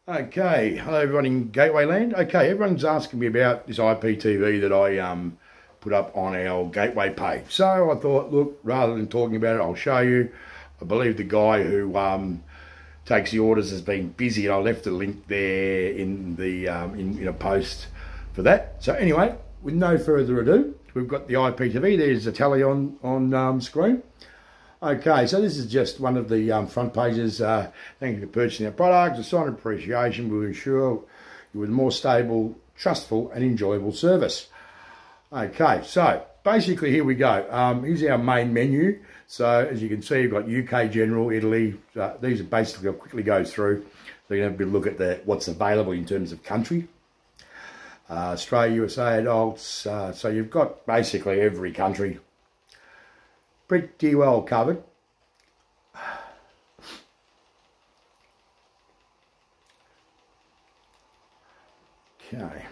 Okay, hello everyone in Gateway Land. Okay, everyone's asking me about this IPTV that I put up on our Gateway page. So I thought, look, rather than talking about it, I'll show you. I believe the guy who takes the orders has been busy, and I left a link there in the in a post for that. So anyway, with no further ado, we've got the IPTV. There's the tally on screen. Okay, so this is just one of the front pages. Thank you for purchasing our product. A sign of appreciation will ensure you with a more stable, trustful and enjoyable service. Okay, so basically here we go. Here's our main menu. So as you can see, you've got UK General, Italy. These are basically, I'll quickly go through. So you can have a bit of a look at what's available in terms of country. Australia, USA, adults. So you've got basically every country pretty well covered. Okay.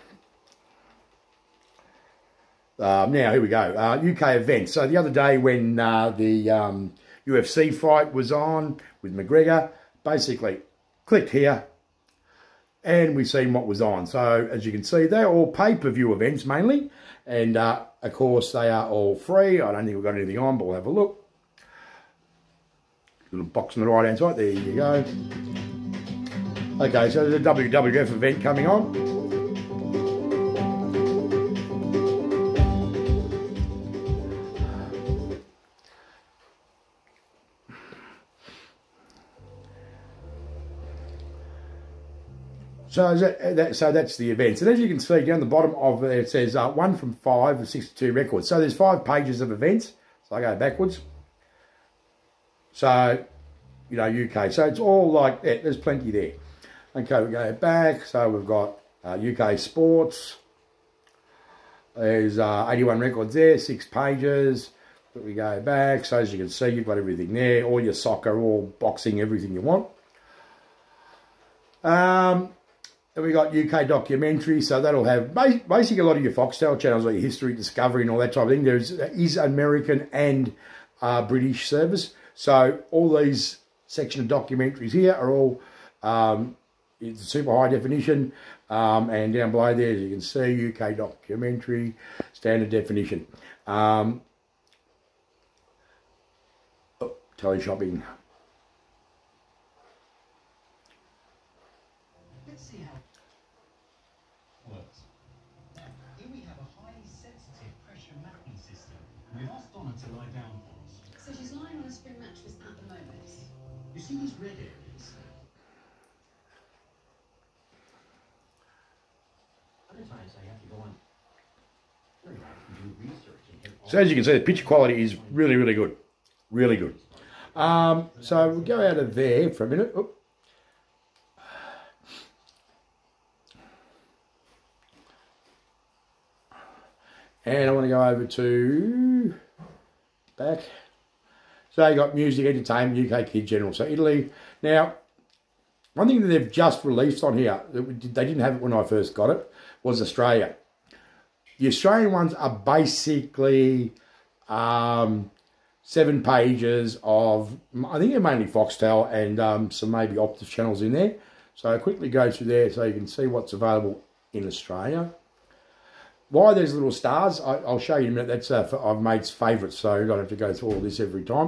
Now here we go. UK events. So the other day when the UFC fight was on with McGregor, basically clicked here and we've seen what was on. So as you can see, they're all pay-per-view events mainly, and of course they are all free. I don't think we've got anything on, but we'll have a look. Little box on the right hand side, there you go. Okay, so there's a WWF event coming on. So that's the events. And as you can see down the bottom of it, it says 1 from 5 of 62 records. So there's 5 pages of events. So I go backwards. So, you know, UK. So it's all like that. There's plenty there. Okay, we go back. So we've got UK sports. There's 81 records there, 6 pages. But we go back. So as you can see, you've got everything there. All your soccer, all boxing, everything you want. Then we got UK documentary, so that'll have basically a lot of your Foxtel channels, like your History, Discovery and all that type of thing. There is American and British service. So all these section of documentaries here are all it's super high definition. And down below there, as you can see, UK documentary, standard definition. Teleshopping. Let's see how it works. Here we have a highly sensitive pressure mapping system. We've asked Donna to lie down for us. So she's lying on a spring mattress at the moment. You see these red areas? Other times I have to go on. Do research and So as you can see, the picture quality is really, really good. Really good. So we'll go out of there for a minute. Oop. And I want to go over to back. So you got music, entertainment, UK Kid General. So Italy. Now, one thing that they've just released on here, they didn't have it when I first got it, was Australia. The Australian ones are basically 7 pages of, I think they're mainly Foxtel and some maybe Optus channels in there. So I quickly go through there so you can see what's available in Australia. Why there's little stars, I'll show you in a minute. That's I've made favourites, so you don't have to go through all this every time.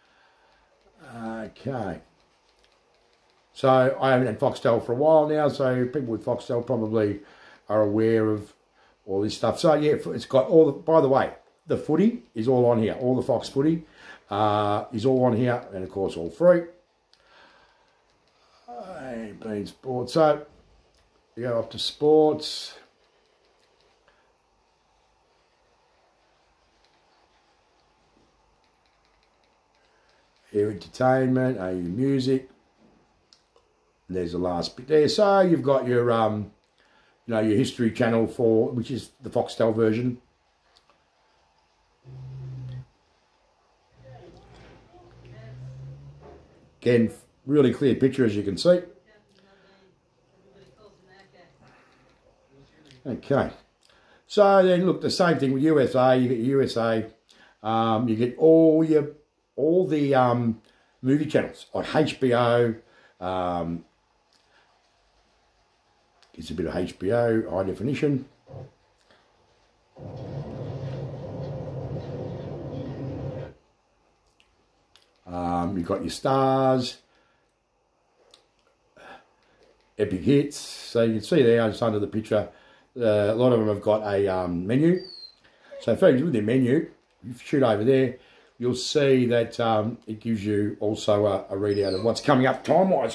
Okay. So I haven't had Foxtel for a while now, so people with Foxtel probably are aware of all this stuff. So yeah, it's got all the, by the way, the footy is all on here. All the Fox footy is all on here, and of course all free. Being sports. So we go up to sports. Here, entertainment, AU music. There's the last bit there. So you've got your, you know, your history channel which is the Foxtel version. Again, really clear picture as you can see. Okay. So then look, the same thing with USA. You get USA. You get all the movie channels like HBO, Gives a bit of HBO, high definition. You've got your stars, epic hits. So you can see there just under the picture, a lot of them have got a menu. So folks, with their menu, if you shoot over there, you'll see that it gives you also a readout of what's coming up time-wise.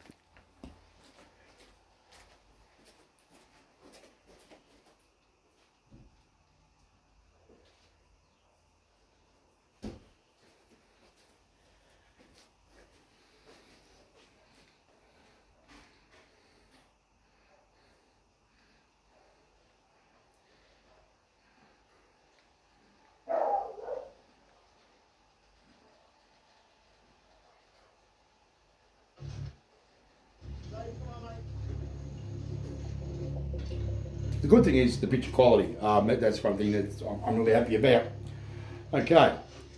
The good thing is the picture quality. That's one thing that I'm really happy about. Okay,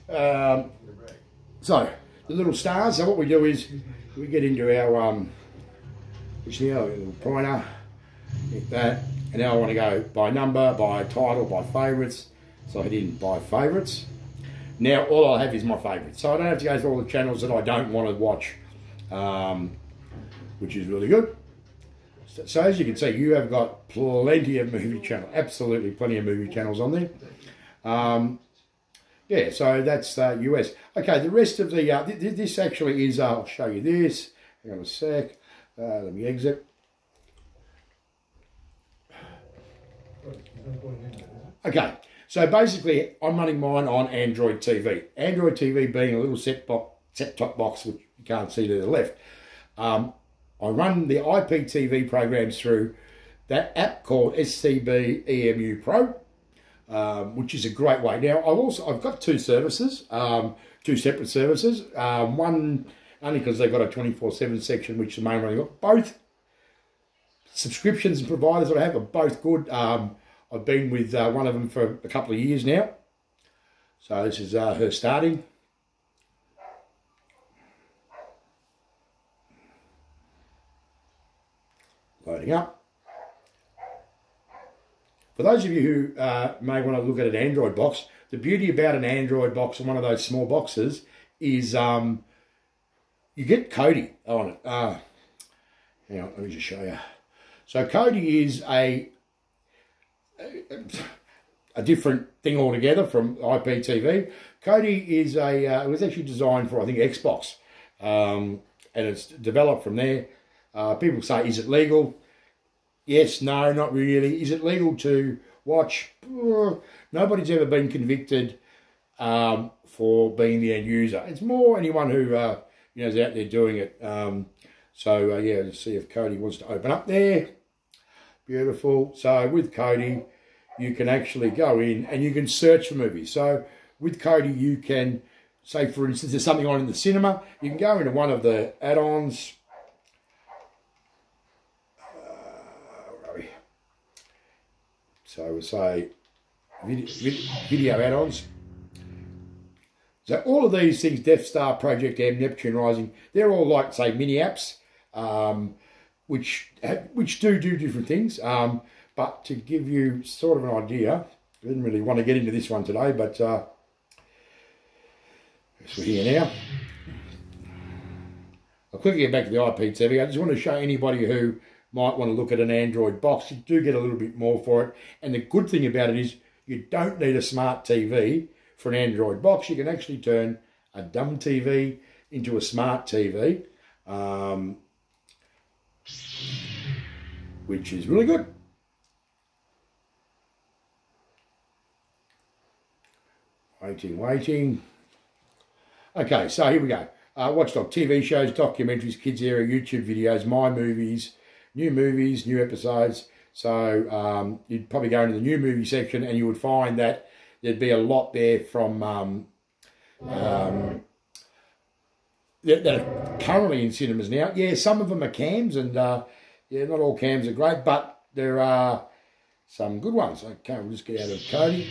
so the little stars. So what we do is we get into our little pointer, hit that, and now I want to go by number, by title, by favourites. So I hit in by favourites. Now all I have is my favourites, so I don't have to go through all the channels that I don't want to watch, which is really good. So as you can see, you have got plenty of movie channels, absolutely plenty of movie channels on there. Yeah, so that's US. Okay, the rest of the, this actually is, I'll show you this. Hang on a sec. Let me exit. Okay, so basically I'm running mine on Android TV. Android TV being a little set-top box, which you can't see to the left. I run the IPTV programs through that app called SCB EMU Pro, which is a great way. Now I've got two services, two separate services. One only because they've got a 24/7 section, which the main one I've got. Both subscriptions and providers that I have are both good. I've been with one of them for a couple of years now. So this is her starting. Loading up. For those of you who may want to look at an Android box, the beauty about an Android box and one of those small boxes is you get Kodi on it. Hang on, let me just show you. So Kodi is a different thing altogether from IPTV. Kodi is it was actually designed for, I think, Xbox, and it's developed from there. People say, is it legal? Yes, no, not really. Is it legal to watch? Nobody's ever been convicted for being the end user. It's more anyone who is out there doing it. Yeah, let's see if Kodi wants to open up there. Beautiful. So with Kodi, you can actually go in and you can search for movies. So with Kodi, you can, say for instance, there's something on in the cinema. You can go into one of the add-ons. So we'll say video add-ons. So all of these things, Death Star, Project M, Neptune Rising, they're all like, say, mini apps, which do different things. But to give you sort of an idea, I didn't really want to get into this one today, but we're here now. I'll quickly get back to the IPTV. I just want to show anybody who might want to look at an Android box. You do get a little bit more for it. And the good thing about it is you don't need a smart TV for an Android box. You can actually turn a dumb TV into a smart TV, which is really good. Waiting. Okay, so here we go. Watchdog TV shows, documentaries, kids area, YouTube videos, my movies, new episodes. So you'd probably go into the new movie section and you would find that there'd be a lot there from that are currently in cinemas now. Yeah, some of them are cams, and yeah, not all cams are great, but there are some good ones. Okay, we'll just get out of Kodi.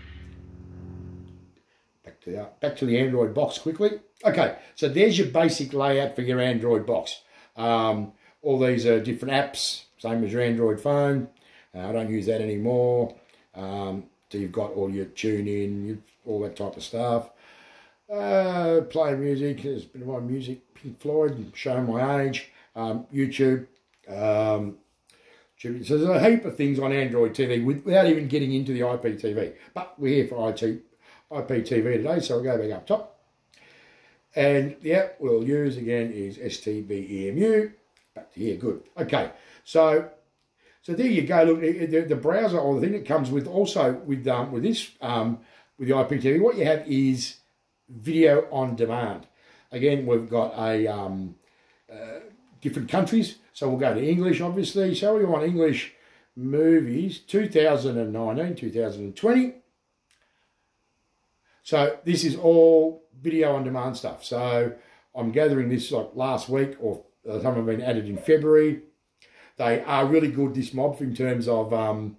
Back to the Android box quickly. Okay, so there's your basic layout for your Android box. All these are different apps same as your Android phone. I don't use that anymore. So you've got all your tune in, all that type of stuff. Play music, there's a bit of my music, Pink Floyd, showing my age. YouTube. So there's a heap of things on Android TV without even getting into the IPTV. But we're here for IPTV today, so we'll go back up top. And the app we'll use again is STBEMU. Back to here, good. Okay, so there you go. Look, the browser or the thing that comes with also with this with the IPTV, what you have is video on demand. Again, we've got a different countries, so we'll go to English, obviously. So we want English movies, 2019, 2020. So this is all video on demand stuff. So I'm gathering this like last week, or some have been added in February. They are really good, this mob, in terms of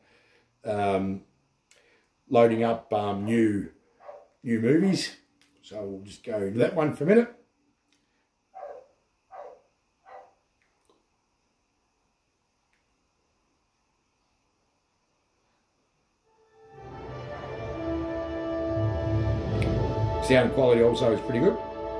loading up new movies. So we'll just go into that one for a minute. Sound quality also is pretty good.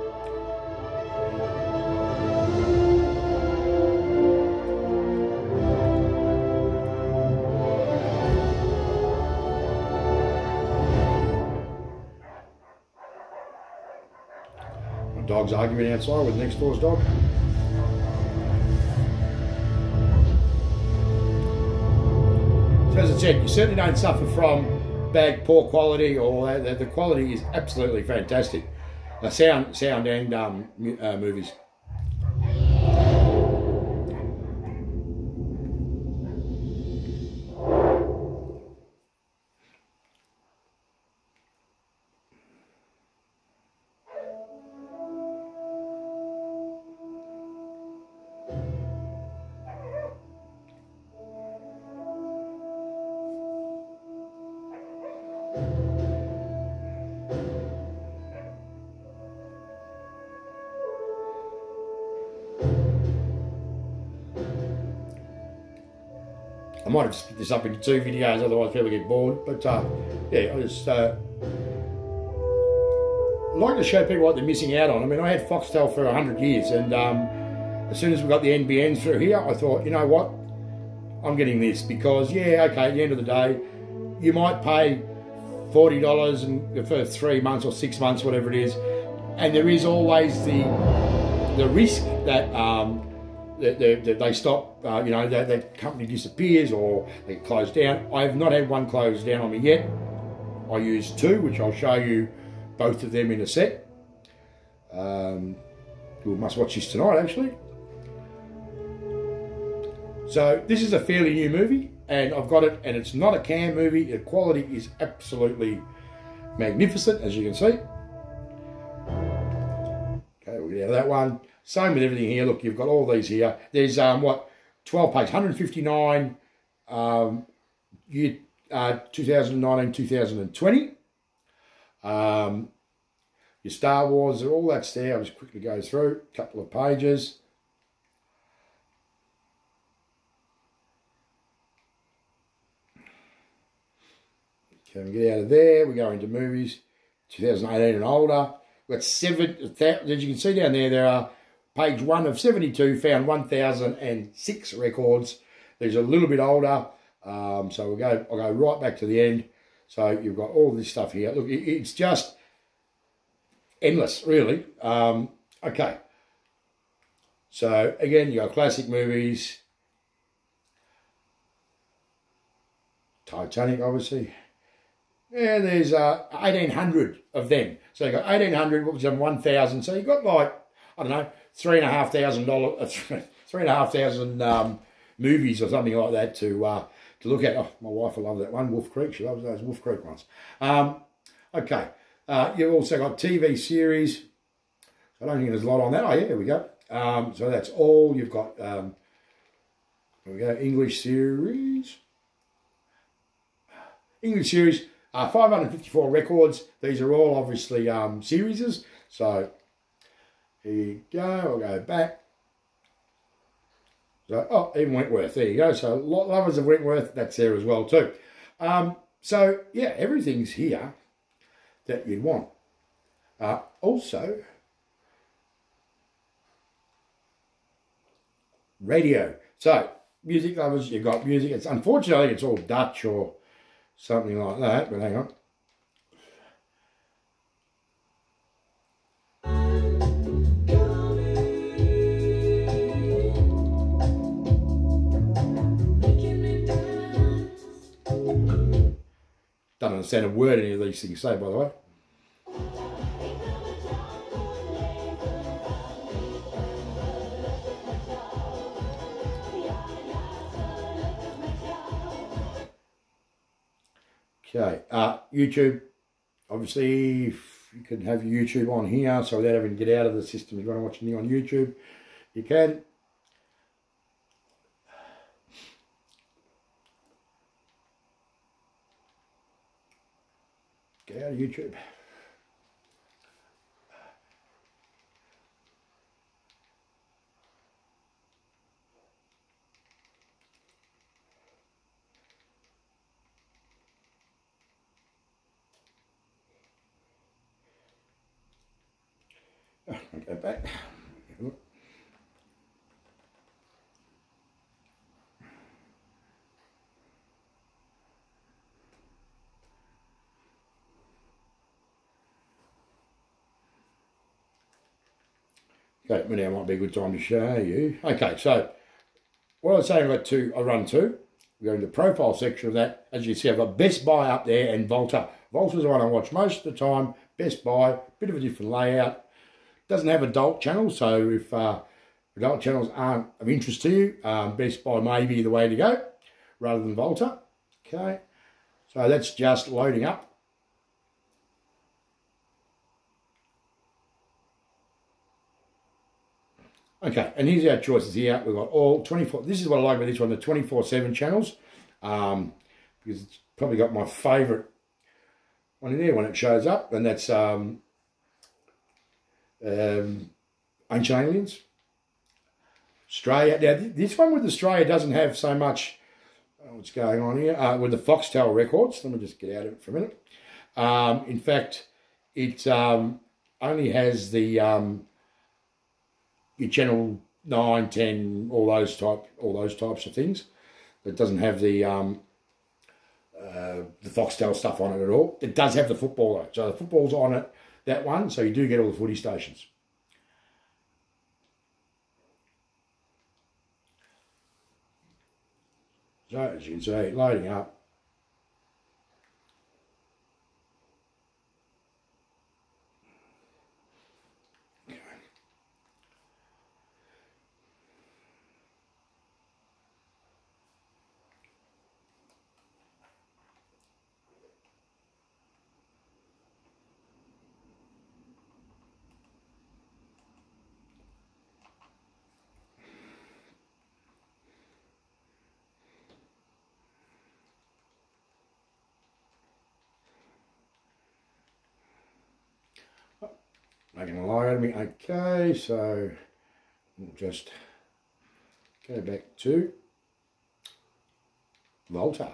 My dog's arguing outside with next door's dog. So as I said, you certainly don't suffer from poor quality, or the quality is absolutely fantastic. Sound and movies. I might have split this up into 2 videos, otherwise people get bored. But yeah, I just like to show people what they're missing out on. I mean, I had Foxtel for 100 years, and as soon as we got the NBNs through here, I thought, you know what, I'm getting this, because yeah, okay, at the end of the day, you might pay $40 for 3 months or 6 months, whatever it is, and there is always the risk that they stop, you know, that company disappears or they get closed down. I have not had one closed down on me yet. I use 2, which I'll show you both of them in a sec. You must watch this tonight, actually. So this is a fairly new movie, and I've got it, and it's not a cam movie. The quality is absolutely magnificent, as you can see. Okay, we'll get out of that one. Same with everything here. Look, you've got all these here. There's what, 12 page, 159 year 2019, 2020. Your Star Wars, all that's there. I'll just quickly go through a couple of pages. Okay, we get out of there. We go into movies, 2018 and older. We've got 7, as you can see down there, there are page 1 of 72, found 1,006 records. These are a little bit older, so I'll go right back to the end. So you've got all this stuff here. Look, it's just endless, really. Okay. So again, you got classic movies. Titanic, obviously. Yeah, there's 1,800 of them. So you got 1,800, which is 1,000. So you got like, I don't know, $3,500 movies or something like that to look at. Oh, my wife will love that one, Wolf Creek. She loves those Wolf Creek ones. Okay, you've also got TV series. I don't think there's a lot on that. Oh, yeah, here we go. So that's all. You've got, here we go, English series. English series, 554 records. These are all obviously series. So here you go. I'll go back. So, oh, even Wentworth, there you go. So lovers of Wentworth, that's there as well too. So yeah, everything's here that you want. Also, radio. So music lovers, you've got music. It's unfortunately it's all Dutch or something like that, but hang on. Don't understand a word any of these things say, by the way. Okay, YouTube, obviously you can have YouTube on here, so without having to get out of the system, if you want to watch anything on YouTube, you can. Get out of YouTube. I'll go back. Okay, well now might be a good time to show you. Okay, so what I was saying, I run two. We go into the profile section of that. As you see, I've got Best Buy up there and Volta. Volta's the one I watch most of the time. Best Buy, bit of a different layout. Doesn't have adult channels, so if adult channels aren't of interest to you, Best Buy may be the way to go rather than Volta. Okay, so that's just loading up. Okay, and here's our choices here. We've got all 24, this is what I like about this one, the 24/7 channels, because it's probably got my favourite one in there when it shows up, and that's Ancient Aliens. Australia, now this one with Australia doesn't have so much, what's going on here, with the Foxtel records. Let me just get out of it for a minute. In fact, it only has the your channel 9, 10, all those types of things. It doesn't have the Foxtel stuff on it at all. It does have the football though, so the football's on it, that one, so you do get all the footy stations. So as you can see, loading up. Making a lie out of me. Okay, so we'll just go back to Volta.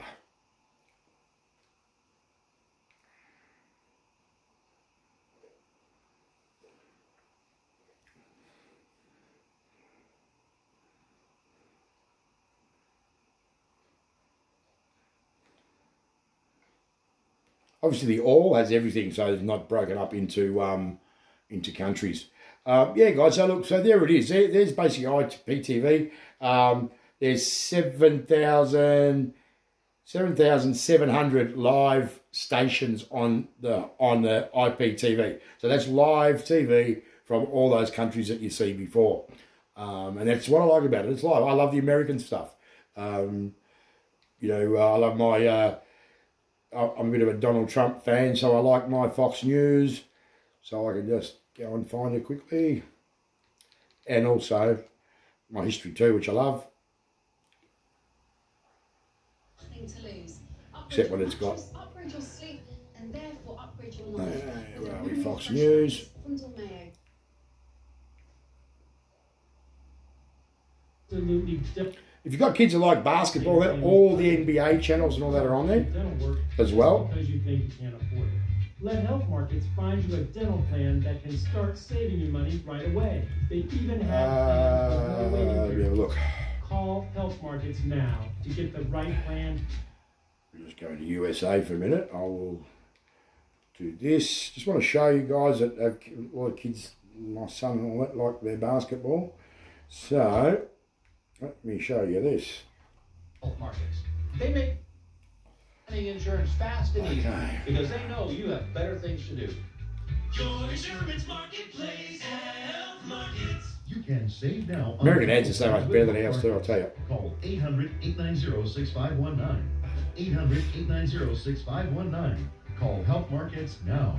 Obviously, the all has everything, so it's not broken up into countries. Yeah, guys. So look, so there it is. There's basically IPTV. There's 7,700 live stations on the IPTV. So that's live TV from all those countries that you see before, and that's what I like about it. It's live. I love the American stuff. You know, I love my. I'm a bit of a Donald Trump fan, so I like my Fox News, so I can just go and find it quickly. And also my history too, which I love. Nothing to lose. Except what it's got. Upgrade your sleep and therefore upgrade your life. Where are we? Fox News. From Mayo. absolutely If you've got kids that like basketball, then all the NBA channels and all that are on there as well. because you think you can't afford it. Let Health Markets find you a dental plan that can start saving you money right away. They even have plans with no waiting period. Look. Call Health Markets now to get the right plan. We'll just go to USA for a minute. I will do this. Just want to show you guys that have a lot of kids, my son and all that, like their basketball. So, let me show you this. Health Markets. They make insurance fast and easy because they know you have better things to do. Your insurance marketplace, Health Markets. You can save now. American ads are so much better than ours too, I'll tell you. Call 800-890-6519. 800-890-6519. Call Health Markets now.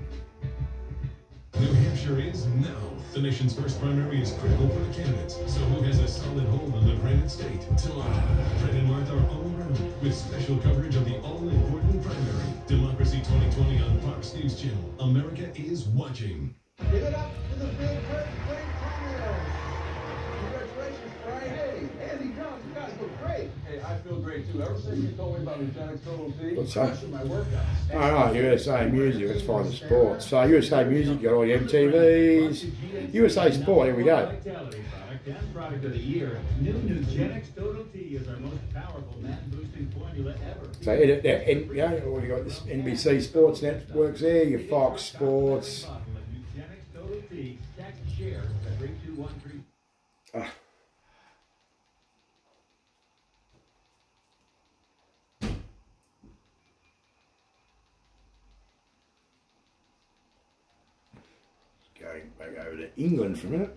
New Hampshire is now. The nation's first primary is critical for the candidates. So who has a solid hold on the Granite State? Tomorrow, Fred and Martha are all around with special coverage of the all-important primary. Democracy 2020 on Fox News Channel. America is watching. Give it up to the big first place primary. Congratulations, Frank. Hey, Andy, John, you guys look great. Hey, I feel great too. Ever since you told me about Eugenics Total T, What's that? my workouts. Alright, USA Music, let's find the sports. So USA Music, got all the MTVs. USA Sport, here we go. Vitality product and product of the year. New Nugenix Total T is our most powerful man-boosting formula ever. So, you know, you got this NBC Sports Networks there, your Fox Sports. Nugenix Total T, stack shares at 3213. Going back over to England for a minute.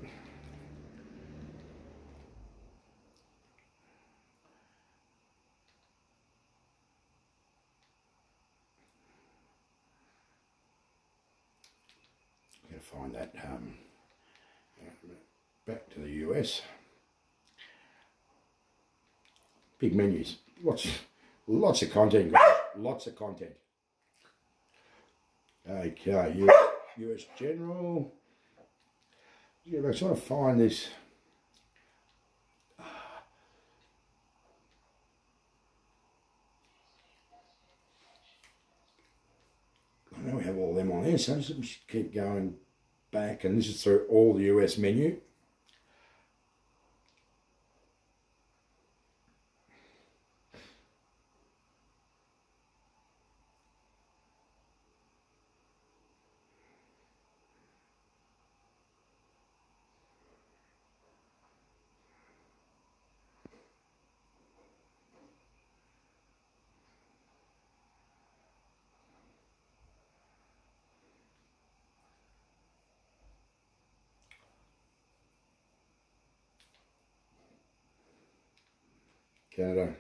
I'm going to find that back to the US. Big menus, lots of content, guys. Lots of content. Okay, US General. Yeah, I just want to find this. I know we have all them on there, so just keep going back, and this is through all the US menu. Canada.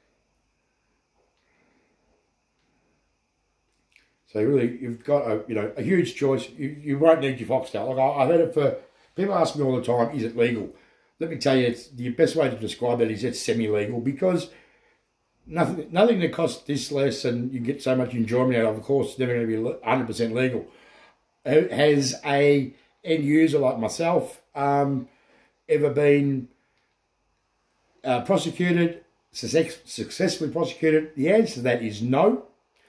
So really, you've got a huge choice. You won't need your Foxtel. Like I've had it for people ask me all the time, is it legal? Let me tell you, it's the best way to describe it is it's semi-legal because nothing that costs this less and you get so much enjoyment out of. Of course, it's never going to be 100% legal. Has a end user like myself ever been prosecuted, successfully prosecuted? The answer to that is no.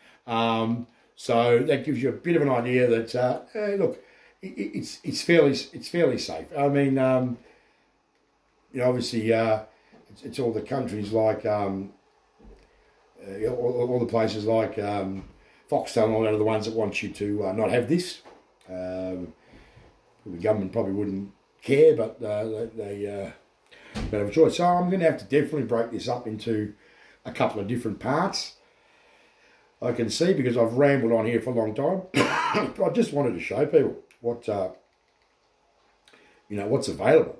So that gives you a bit of an idea that look, it's fairly safe. I mean, obviously it's all the countries like all the places like Foxtel and all that are the ones that want you to not have this. The government probably wouldn't care, but they have a choice. So I'm going to have to definitely break this up into a couple of different parts. I can see because I've rambled on here for a long time. I just wanted to show people what what's available.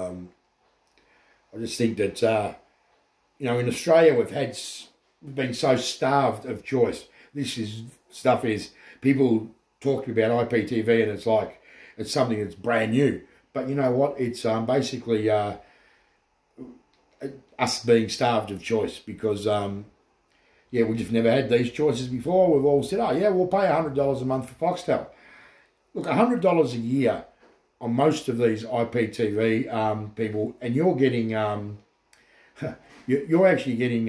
I just think that in Australia we've been so starved of choice. This stuff is people talk to me about IPTV and it's like it's something that's brand new. But you know what? It's basically us being starved of choice because we just never had these choices before. We've all said, oh yeah, we'll pay $100 a month for Foxtel. Look, $100 a year on most of these IPTV people, and you're getting you're actually getting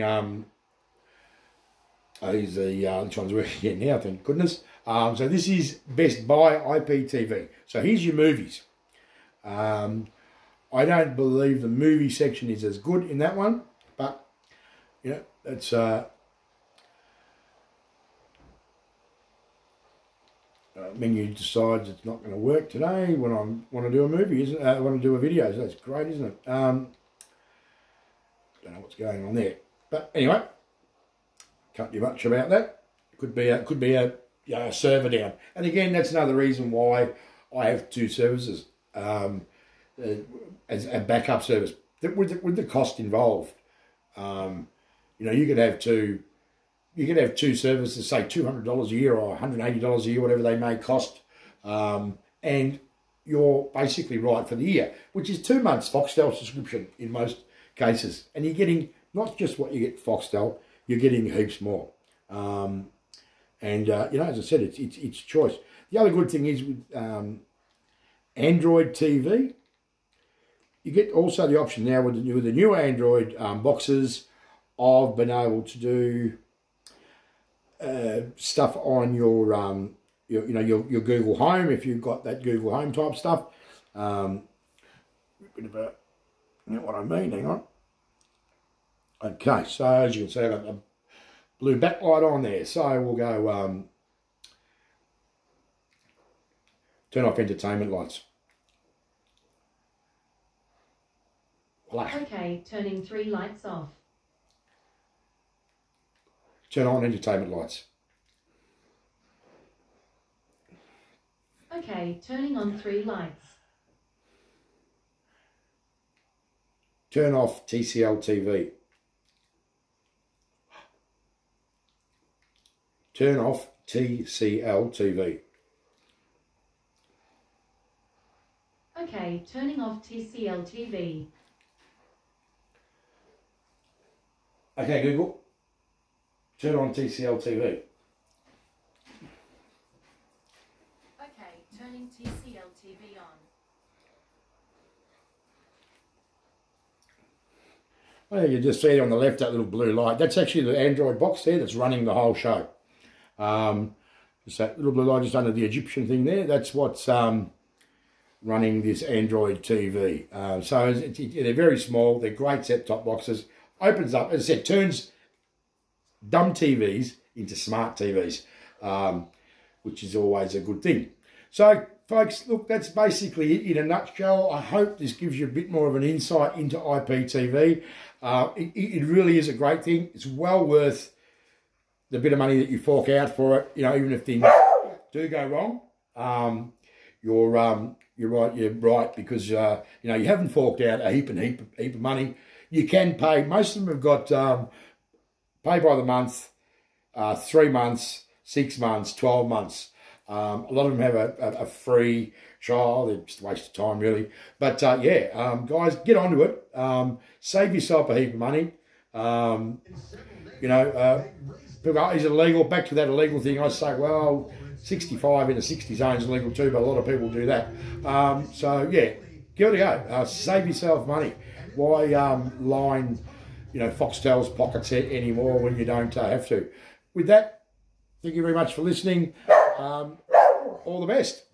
this one's working here now, thank goodness. So this is Best Buy IPTV. So here's your movies. I don't believe the movie section is as good in that one, but you know, that's menu decides it's not going to work today when I want to do a movie, isn't I want to do a video, so that's great, isn't it? Don't know what's going on there, but anyway, can't do much about that. Could be a server down, and again, that's another reason why I have two services as a backup service. With the cost involved, you know, you could have two services, say $200 a year or $180 a year, whatever they may cost, and you're basically right for the year, which is 2 months Foxtel subscription in most cases, and you're getting not just what you get Foxtel, you're getting heaps more. You know, as I said, it's choice. The other good thing is with Android TV, you get also the option now with the new Android boxes of being able to do stuff on your Google Home, if you've got that Google Home type stuff. Bit of a, you know what I mean, hang on. Okay, so as you can see, I've got the blue backlight on there, so we'll go turn off entertainment lights. Voila. Okay, turning 3 lights off. Turn on entertainment lights. Okay, turning on 3 lights. Turn off TCL TV. Turn off TCL TV. Okay, turning off TCL TV. Okay, Google, turn on TCL TV. Okay, turning TCL TV on. Well, you just see it on the left, that little blue light. That's actually the Android box there that's running the whole show. Just that little blue light just under the Egyptian thing there. That's what's running this Android TV. So they're very small. They're great set-top boxes. Opens up, as I said, turns dumb TVs into smart TVs, which is always a good thing. So, folks, look, that's basically it in a nutshell. I hope this gives you a bit more of an insight into IPTV. It really is a great thing. It's well worth the bit of money that you fork out for it. You know, even if things do go wrong, you're right, because you know, you haven't forked out a heap of money. You can pay. Most of them have got pay by the month, 3 months, 6 months, 12 months. A lot of them have a free trial. They're just a waste of time, really. But yeah, guys, get onto it. Save yourself a heap of money. You know, people go, is it illegal? Back to that illegal thing. I say, well, 65 in the 60 zone is illegal too, but a lot of people do that. So yeah, give it a go. Save yourself money. Why line, you know, Foxtel's pockets anymore when you don't have to? With that, thank you very much for listening. All the best.